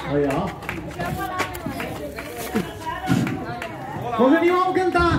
可以啊。同学，你帮我cantar.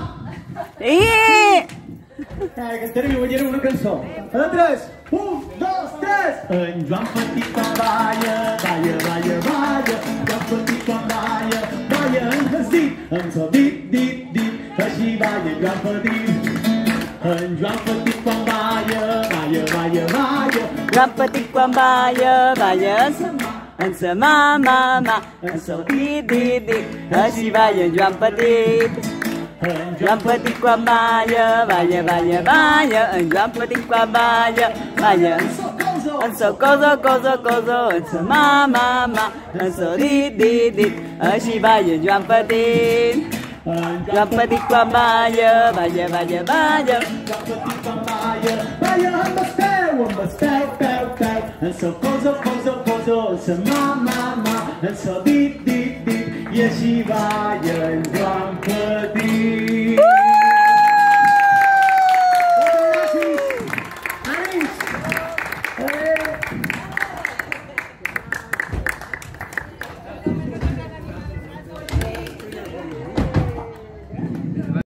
Cantarem una una cançó. A 3, 1, 2, 3. En Joan Petit quan balla, balla, balla, balla. Joan Petit quan balla, balla en el dit, en el dit. Així balla Joan Petit. En Joan Petit quan balla, balla, balla, balla. Joan Petit quan balla, balla en sa mà, en sa dit. Així balla Joan Petit. Joan Petit quan balla, balla. En Joan Petit quan balla, balla en sa cosa, en sa mà, en sa dit. Així balla Joan Petit. Joan Petit quan balla, balla. Joan Petit quan balla, balla amb el peu. En sa cosa, en sa mà, en sa dit. I així balla en Joan Petit.